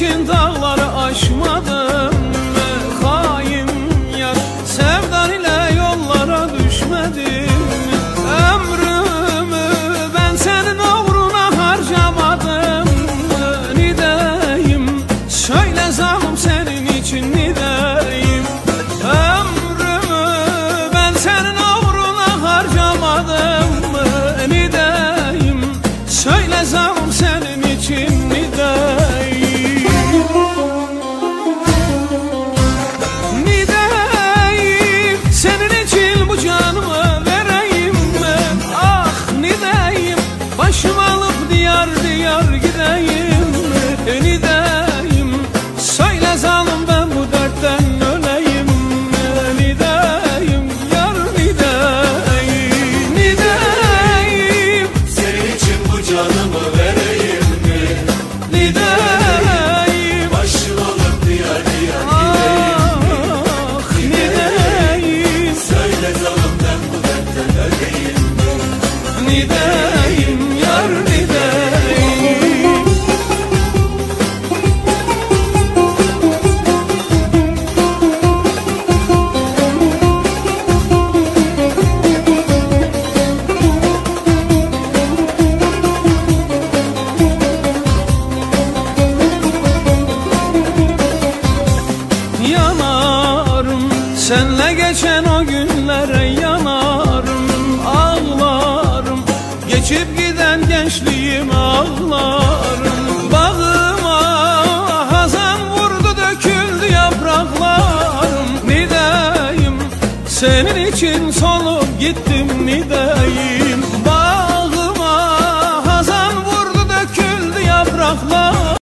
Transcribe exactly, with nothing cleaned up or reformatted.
için dağları aşmadım. Hain yar sevdan ile yollara düşmedim. Ömrümü ben senin uğruna harcamadım. Nideyim söyle zalim senin için nideyim. Ömrümü ben senin uğruna harcamadım. Nideyim söyle zalim senin için nideyim. Nideyim senin için bu canımı vereyim ben. Ah nideyim başımı alıp diyar diyar gideyim. Nideyim söyle zalim ben bu dertten öleyim. Nideyim yar nideyim. Nideyim Senin için bu canımı vereyim mi? nideyim Başım alıp diyar diyar ah nideyim. söyle zalim ben bu dertten öleyim. Nideyim yar nideyim. Yanarım senle geçen o günlere yanarım. Ağlarım geçip giden gençliğime ağlarım. Bağıma hazan vurdu döküldü yapraklarım. Nideyim senin için solup gittim nideyim.